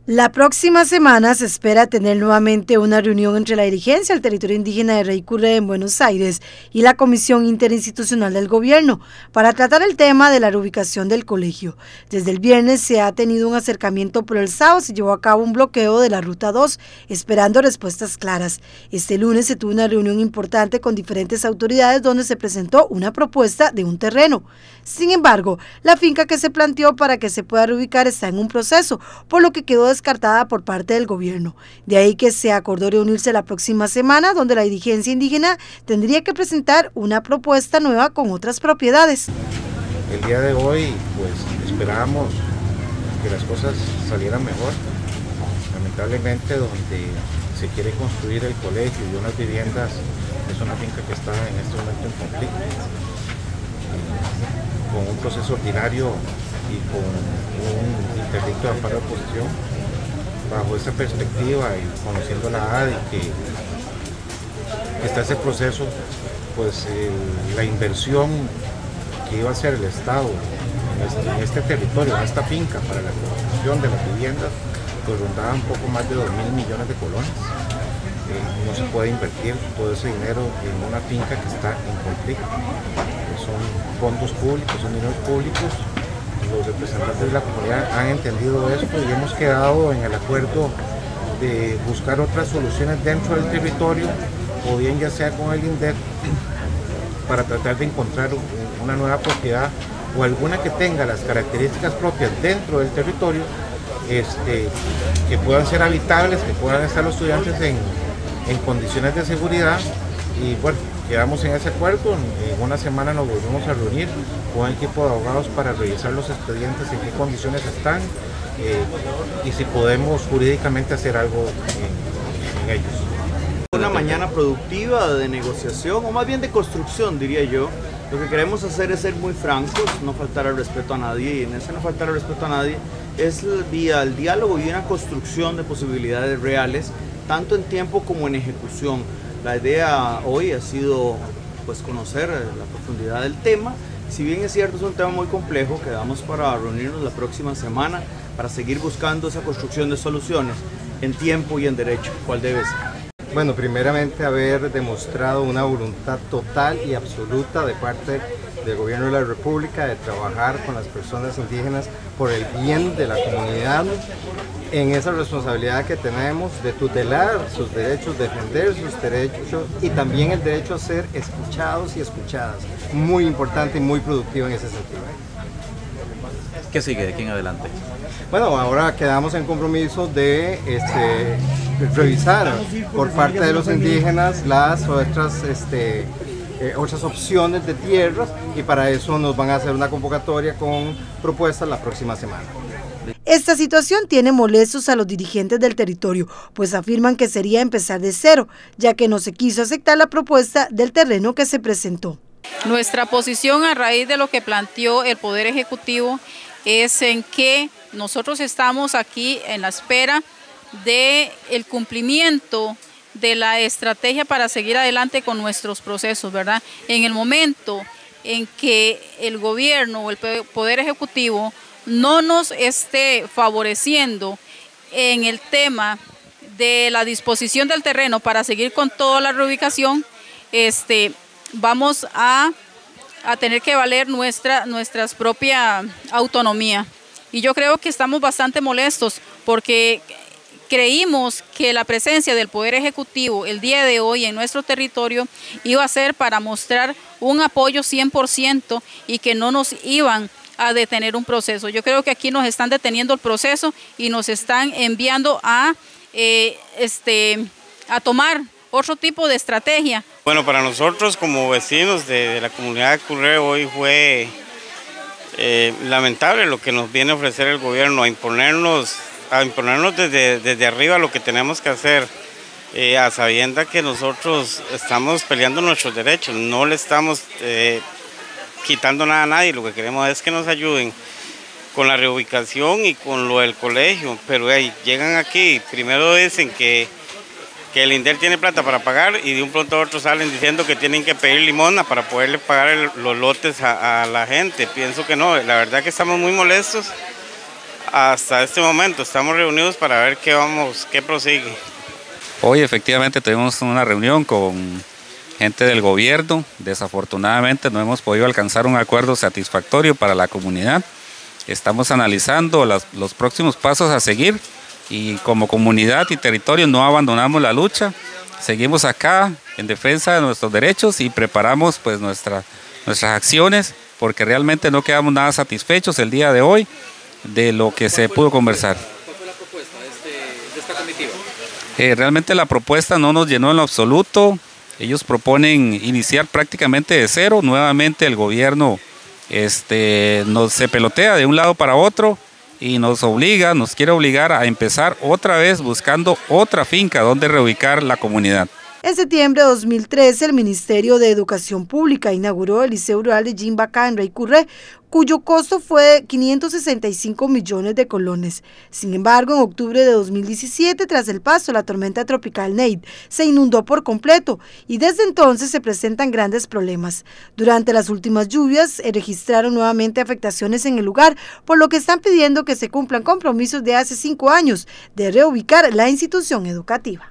La próxima semana se espera tener nuevamente una reunión entre la dirigencia del territorio indígena de Rey Curré en Buenos Aires y la Comisión Interinstitucional del Gobierno para tratar el tema de la reubicación del colegio. Desde el viernes se ha tenido un acercamiento, pero el sábado se llevó a cabo un bloqueo de la Ruta 2, esperando respuestas claras. Este lunes se tuvo una reunión importante con diferentes autoridades donde se presentó una propuesta de un terreno. Sin embargo, la finca que se planteó para que se pueda reubicar está en un proceso, por lo que quedó descartada por parte del gobierno. De ahí que se acordó reunirse la próxima semana, donde la dirigencia indígena tendría que presentar una propuesta nueva con otras propiedades. El día de hoy, pues esperábamos que las cosas salieran mejor. Lamentablemente, donde se quiere construir el colegio y unas viviendas, es una finca que está en este momento en conflicto, con un proceso ordinario y con un interdicto de amparo de oposición. Bajo esa perspectiva y conociendo la ADI que está ese proceso, pues la inversión que iba a hacer el Estado en este territorio, en esta finca para la construcción de las viviendas, pues rondaba un poco más de 2.000 millones de colones. No se puede invertir todo ese dinero en una finca que está en conflicto. Son fondos públicos, son dineros públicos. Los representantes de la comunidad han entendido esto y hemos quedado en el acuerdo de buscar otras soluciones dentro del territorio, o bien ya sea con el INDEC, para tratar de encontrar una nueva propiedad o alguna que tenga las características propias dentro del territorio, que puedan ser habitables, que puedan estar los estudiantes en condiciones de seguridad. Y bueno, quedamos en ese acuerdo. En una semana nos volvemos a reunir con un equipo de abogados para revisar los expedientes, en qué condiciones están y si podemos jurídicamente hacer algo en ellos. Una mañana productiva de negociación, o más bien de construcción, diría yo. Lo que queremos hacer es ser muy francos, no faltar al respeto a nadie, y en ese no faltar al respeto a nadie es vía el diálogo y una construcción de posibilidades reales, tanto en tiempo como en ejecución. La idea hoy ha sido pues conocer la profundidad del tema. Si bien es cierto, es un tema muy complejo, quedamos para reunirnos la próxima semana para seguir buscando esa construcción de soluciones en tiempo y en derecho, cuál debe ser. Bueno, primeramente haber demostrado una voluntad total y absoluta de parte del Gobierno de la República de trabajar con las personas indígenas por el bien de la comunidad, en esa responsabilidad que tenemos de tutelar sus derechos, defender sus derechos y también el derecho a ser escuchados y escuchadas. Muy importante y muy productivo en ese sentido. ¿Qué sigue de aquí en adelante? Bueno, ahora quedamos en compromiso de revisar por parte de los indígenas las otras opciones de tierras, y para eso nos van a hacer una convocatoria con propuestas la próxima semana. Esta situación tiene molestos a los dirigentes del territorio, pues afirman que sería empezar de cero, ya que no se quiso aceptar la propuesta del terreno que se presentó. Nuestra posición a raíz de lo que planteó el Poder Ejecutivo es en que nosotros estamos aquí en la espera del cumplimiento de la estrategia para seguir adelante con nuestros procesos, ¿verdad? En el momento en que el gobierno o el Poder Ejecutivo no nos esté favoreciendo en el tema de la disposición del terreno para seguir con toda la reubicación, vamos a tener que valer nuestra propia autonomía. Y yo creo que estamos bastante molestos porque creímos que la presencia del Poder Ejecutivo el día de hoy en nuestro territorio iba a ser para mostrar un apoyo 100% y que no nos iban a detener un proceso. Yo creo que aquí nos están deteniendo el proceso y nos están enviando a tomar otro tipo de estrategia. Bueno, para nosotros como vecinos de la comunidad de Curré hoy fue lamentable lo que nos viene a ofrecer el gobierno, a imponernos desde arriba lo que tenemos que hacer, a sabiendas que nosotros estamos peleando nuestros derechos, no le estamos quitando nada a nadie, lo que queremos es que nos ayuden con la reubicación y con lo del colegio, pero llegan aquí, primero dicen que el INDEC tiene plata para pagar y de un pronto a otro salen diciendo que tienen que pedir limosna para poderle pagar los lotes a la gente. Pienso que no, la verdad que estamos muy molestos hasta este momento estamos reunidos para ver qué prosigue. Hoy efectivamente tuvimos una reunión con gente del gobierno. Desafortunadamente no hemos podido alcanzar un acuerdo satisfactorio para la comunidad. Estamos analizando los próximos pasos a seguir y como comunidad y territorio no abandonamos la lucha. Seguimos acá en defensa de nuestros derechos y preparamos pues nuestras acciones porque realmente no quedamos nada satisfechos el día de hoy de lo que se pudo conversar. ¿Cuál fue la propuesta de esta comitiva? Realmente la propuesta no nos llenó en lo absoluto. Ellos proponen iniciar prácticamente de cero. Nuevamente el gobierno se pelotea de un lado para otro y nos quiere obligar a empezar otra vez buscando otra finca donde reubicar la comunidad. En septiembre de 2013, el Ministerio de Educación Pública inauguró el Liceo Rural de Jimbacá en Reycurré, cuyo costo fue de 565 millones de colones. Sin embargo, en octubre de 2017, tras el paso de la tormenta tropical Nate, se inundó por completo y desde entonces se presentan grandes problemas. Durante las últimas lluvias, se registraron nuevamente afectaciones en el lugar, por lo que están pidiendo que se cumplan compromisos de hace 5 años de reubicar la institución educativa.